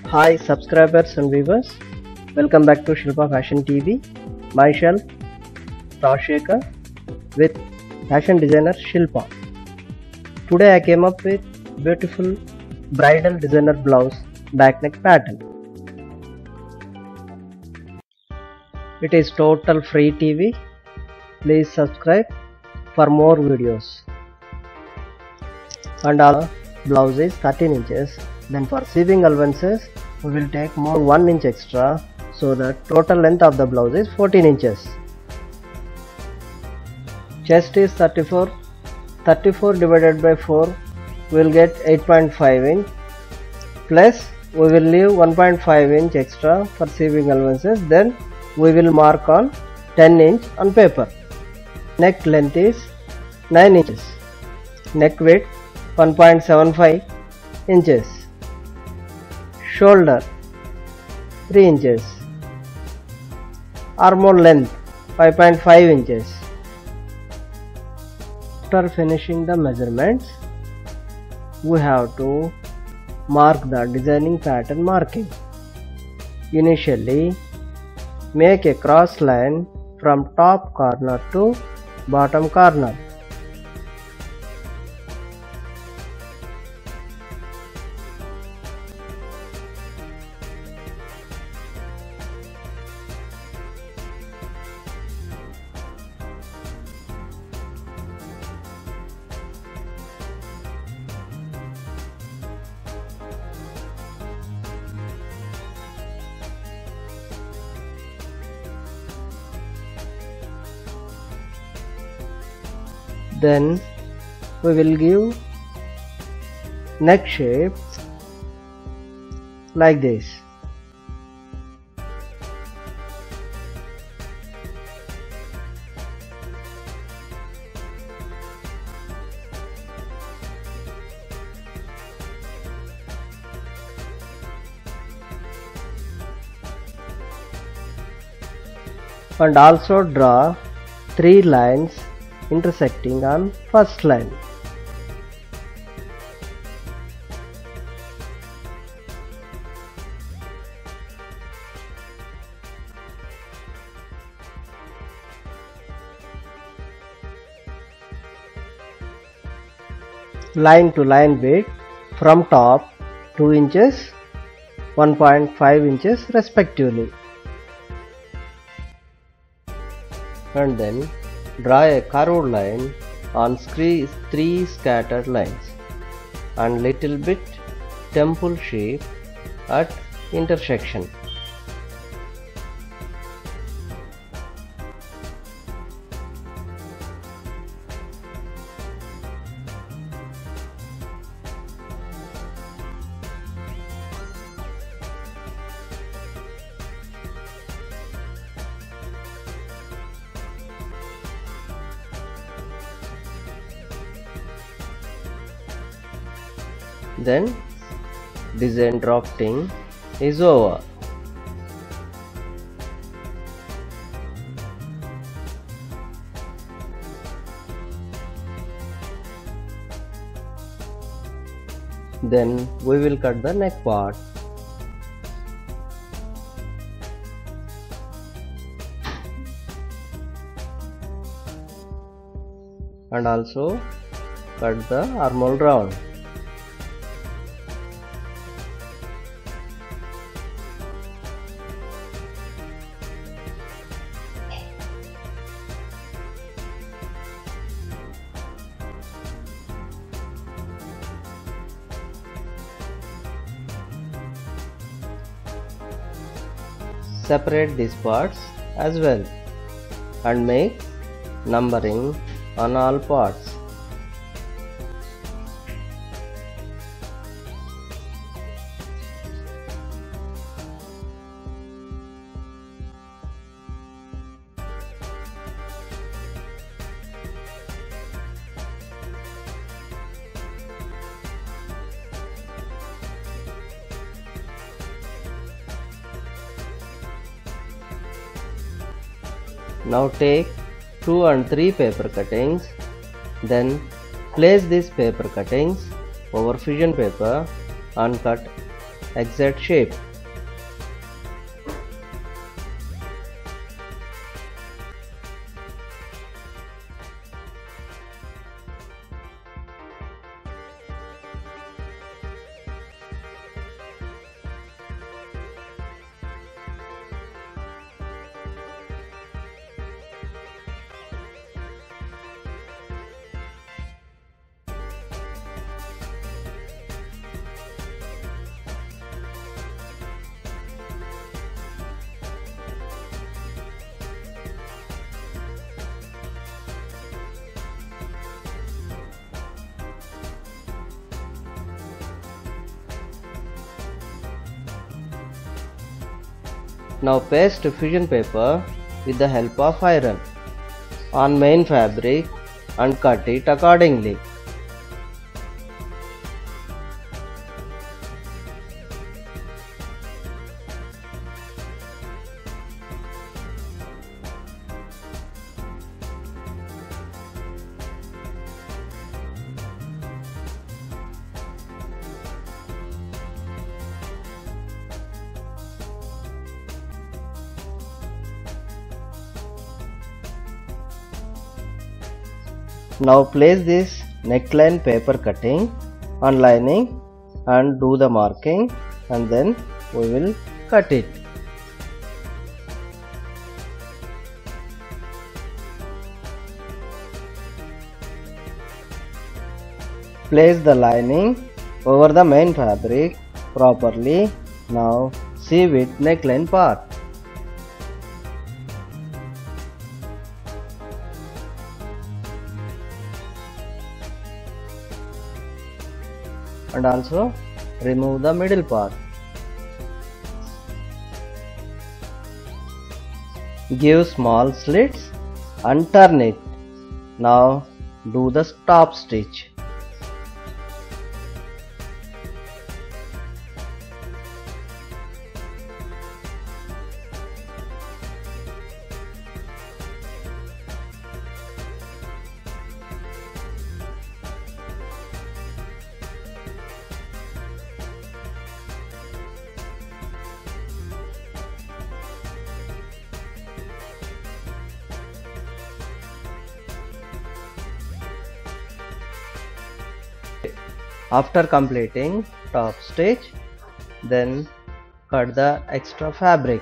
Hi subscribers and viewers, welcome back to Shilpa Fashion TV. Myself Rashekar with fashion designer Shilpa. Today I came up with beautiful bridal designer blouse backneck pattern. It is total free TV. Please subscribe for more videos. And our blouse is 13 inches. Then for sewing allowances we will take more 1 inch extra, so the total length of the blouse is 14 inches. Chest is 34 divided by 4 we will get 8.5 inch, plus we will leave 1.5 inch extra for sewing allowances. Then we will mark on 10 inch on paper. Neck length is 9 inches. Neck width 1.75 inches. Shoulder 3 inches. Armhole length 5.5 inches. After finishing the measurements, we have to mark the designing pattern marking. Initially, make a cross line from top corner to bottom corner. Then we will give neck shape like this. And also draw 3 lines intersecting on first line. Line to line width from top 2 inches, 1.5 inches respectively. And then draw a curved line on 3 scattered lines and little bit temple shape at intersection. Then design drafting is over. Then we will cut the neck part. And also cut the armhole round. Separate these parts as well and make numbering on all parts. Now take 2 and 3 paper cuttings, then place these paper cuttings over fusion paper and cut exact shape. Now paste fusion paper with the help of iron on main fabric and cut it accordingly. Now place this neckline paper cutting on lining and do the marking, and then we will cut it. Place the lining over the main fabric properly. Now sew it neckline part. And also remove the middle part. Give small slits and turn it. Now do the top stitch. After completing top stitch, then cut the extra fabric.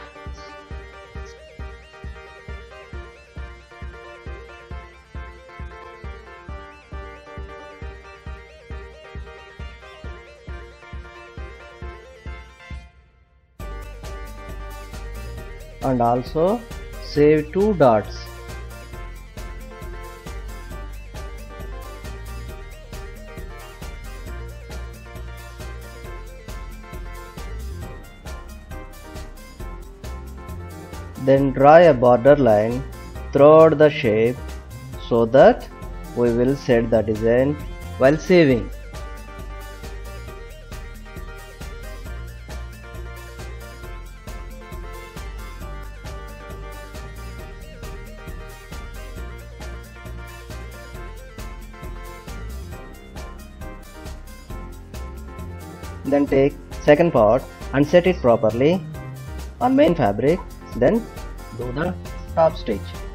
And also save 2 dots. Then draw a border line throughout the shape so that we will set the design while sewing. Then take second part and set it properly on main fabric. Then do the top stitch.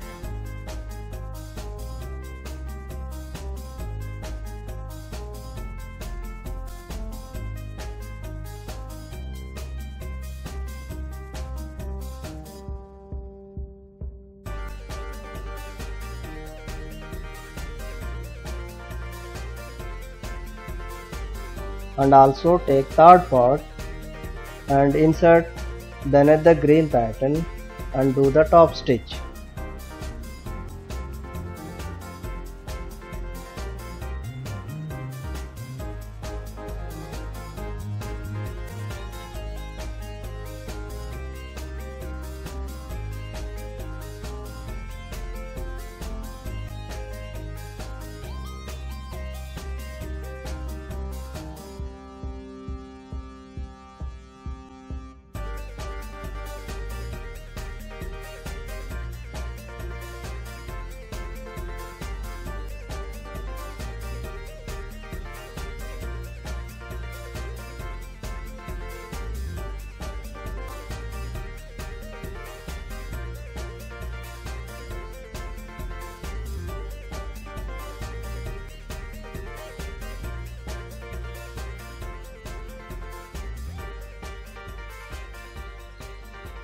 And also take third part and insert beneath the green pattern and do the top stitch.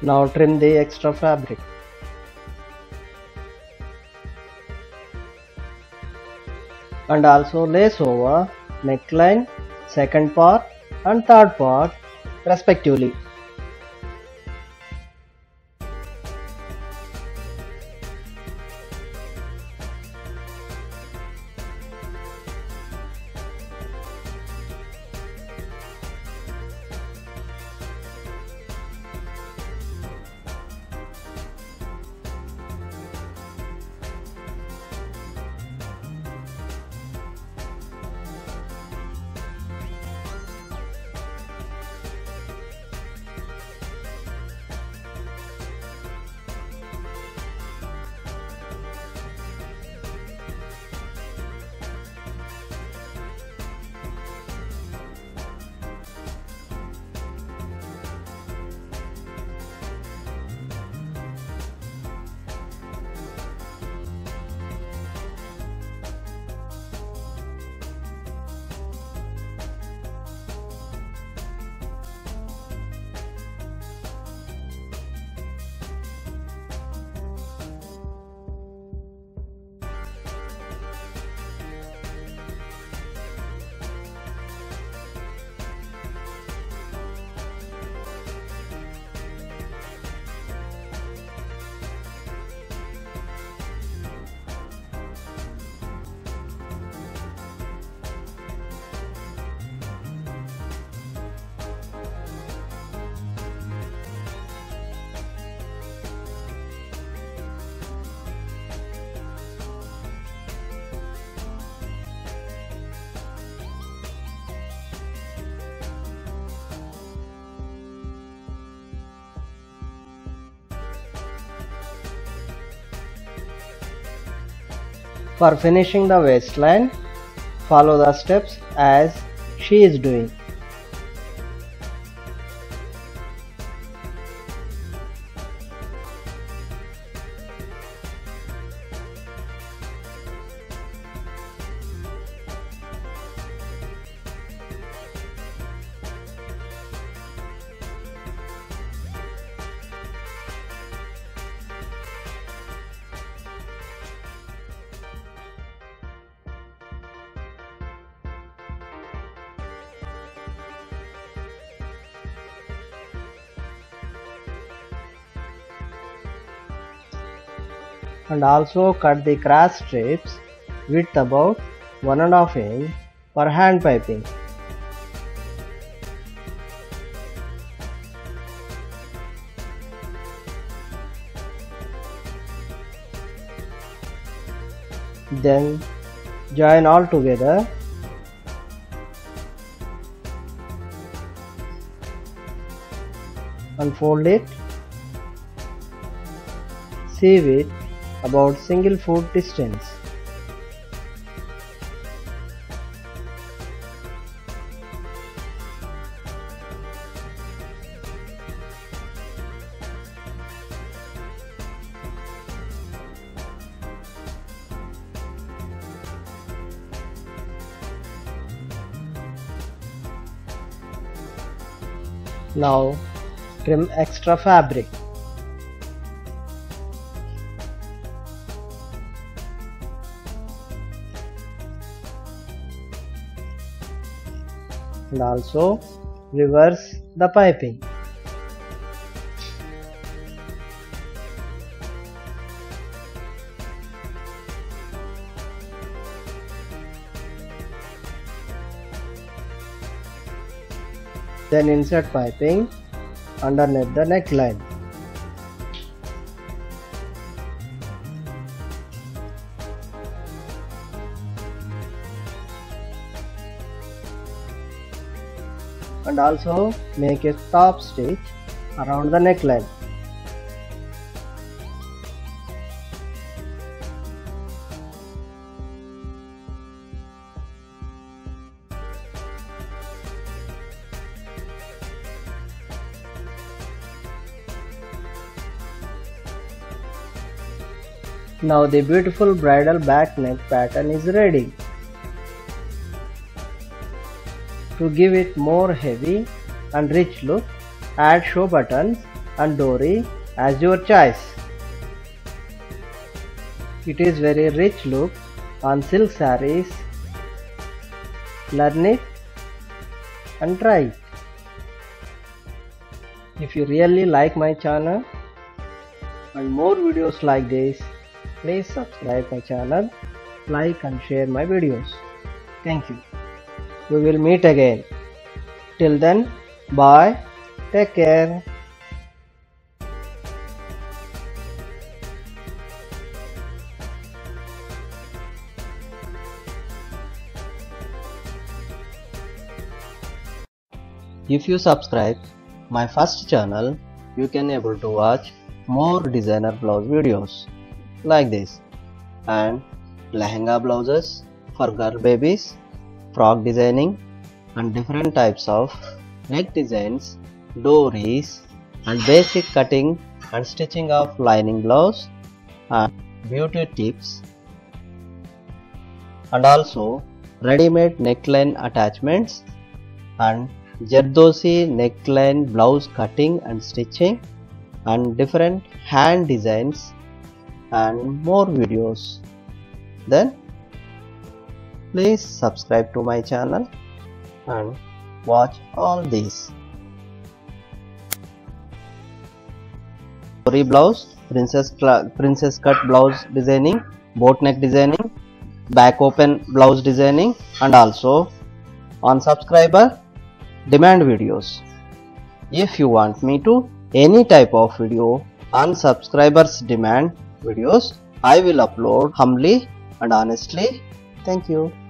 Now trim the extra fabric. And also lace over neckline, second part and third part respectively. For finishing the waistline, follow the steps as she is doing. And also cut the cross strips width about 1.5 inch for hand piping. Then join all together. Unfold it. Sieve it about single foot distance. Now trim extra fabric. And also reverse the piping. Then insert piping underneath the neckline. And also make a top stitch around the neckline. Now the beautiful bridal back neck pattern is ready. To give it more heavy and rich look, add show buttons and dori as your choice. It is very rich look on silk sarees. Learn it and try it. If you really like my channel and more videos like this, please subscribe my channel, like and share my videos. Thank you. We will meet again. Till then, bye. Take care. If you subscribe my first channel, you can able to watch more designer blouse videos like this, and lehenga blouses for girl babies, frock designing and different types of neck designs, dories and basic cutting and stitching of lining blouse and beauty tips, and also ready-made neckline attachments and Jardosi neckline blouse cutting and stitching and different hand designs and more videos. Then please subscribe to my channel and watch all these. Dori blouse, princess cut blouse designing, boat neck designing, back open blouse designing, and also on subscriber demand videos. If you want me to any type of video on subscribers demand videos, I will upload humbly and honestly. Thank you.